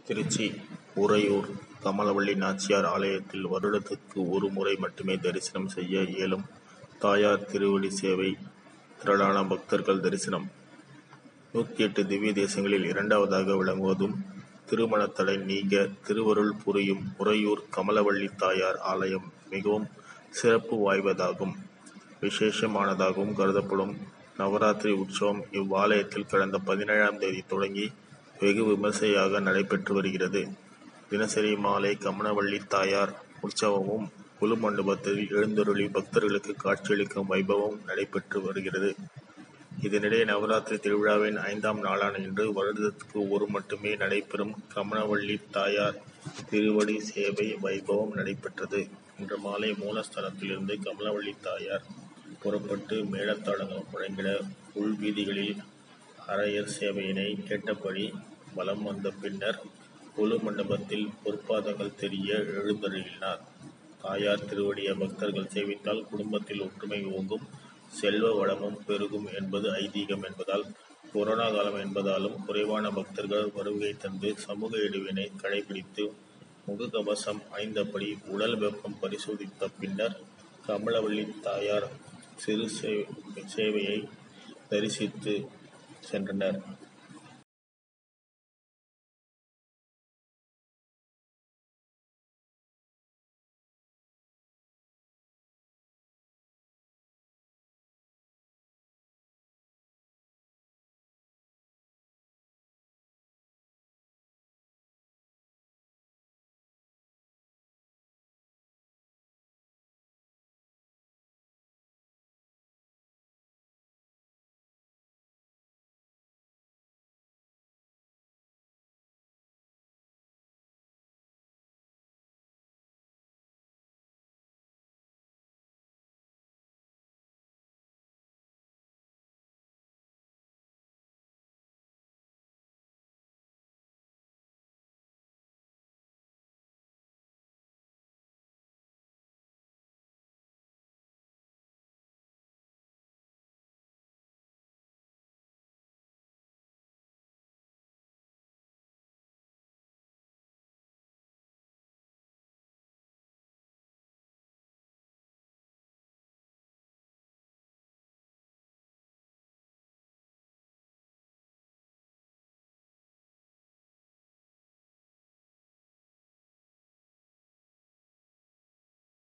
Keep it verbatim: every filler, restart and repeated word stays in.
திருச்சி உறையூர் கமலவல்லி நாச்சியார் ஆலயத்தில் வருடத்துக்கு ஒரு முறை மட்டுமே தரிசனம் செய்ய இயலும் தாயார் திருவடி சேவை. திரளான பக்தர்கள் தரிசனம். நூற்றி எட்டு திவ்ய தேசங்களில் இரண்டாவதாக விளங்குவதும் திருமணத்தடை நீங்க திருவருள் புரியும் உறையூர் கமலவல்லி தாயார் ஆலயம் மிகவும் சிறப்பு வாய்ந்ததாகும் விசேஷமானதாகவும் கருதப்படும். நவராத்திரி உற்சவம் இவ்வாலயத்தில் கடந்த பதினேழாம் தேதி தொடங்கி வெகு விமர்சையாக நடைபெற்று வருகிறது. தினசரி மாலை கமலவல்லி தாயார் உற்சவமும் குழு மண்டபத்தில் எழுந்தருளி பக்தர்களுக்கு காட்சியளிக்கும் வைபவம் நடைபெற்று வருகிறது. இதனிடையே நவராத்திரி திருவிழாவின் ஐந்தாம் நாளான இன்று வருடத்துக்கு ஒரு மட்டுமே நடைபெறும் கமலவல்லி தாயார் திருவடி சேவை வைபவம் நடைபெற்றது. இன்று மாலை மூலஸ்தானத்திலிருந்து கமலவல்லி தாயார் புறப்பட்டு மேளதாளங்கள் முழங்கிட உள்வீதிகளில் அரையர் சேவையினை கேட்டபடி வலம் வந்த பின்னர் கொலு மண்டபத்தில் பொற்பாதங்கள் தெரிய எழுந்தருளினார். தாயார் திருவடியை பக்தர்கள் சேவித்தால் குடும்பத்தில் ஒற்றுமை ஓங்கும், செல்வ வளமும் பெருகும் என்பது ஐதீகம் என்பதால் கொரோனா காலம் என்பதாலும் குறைவான பக்தர்கள் வருகை தந்து சமூக இடைவெளியினை கடைபிடித்து முகக்கவசம் அணிந்தபடி உடல் வெப்பம் பரிசோதித்த பின்னர் கமலவல்லி தாயார் சிறு சேவையை தரிசித்து சென்றனர்.